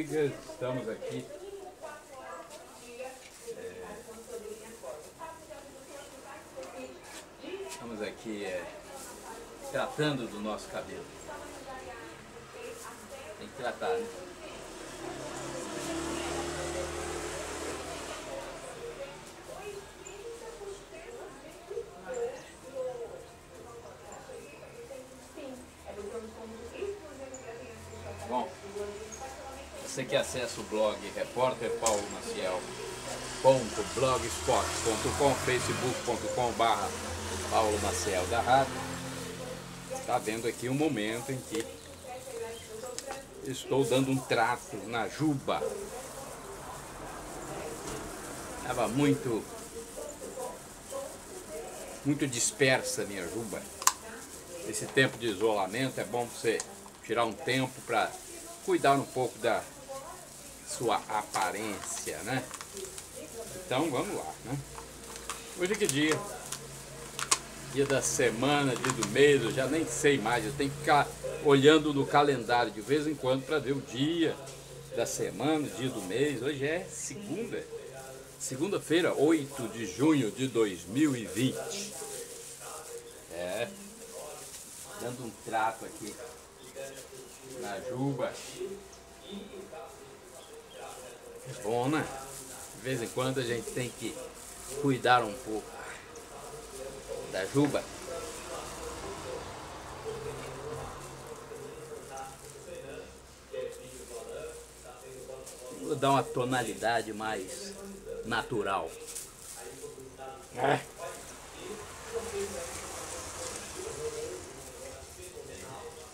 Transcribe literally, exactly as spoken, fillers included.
Estamos aqui é, estamos aqui é, tratando do nosso cabelo. Tem que tratar, né? Bom, você que acessa o blog repórter paulo maciel ponto blogspot ponto com, facebook ponto com barra Paulo Maciel da rádio, está vendo aqui um momento em que estou dando um trato na juba. Estava muito, muito dispersa a minha juba. Esse tempo de isolamento é bom você tirar um tempo para cuidar um pouco da sua aparência, né? Então vamos lá, né? Hoje é que dia? Dia da semana, dia do mês, eu já nem sei mais. Eu tenho que ficar olhando no calendário de vez em quando para ver o dia da semana, o dia do mês. Hoje é segunda, segunda-feira, oito de junho de dois mil e vinte. É, dando um trato aqui na juba. É bom, né? De vez em quando a gente tem que cuidar um pouco da juba. Vou dar uma tonalidade mais natural. É.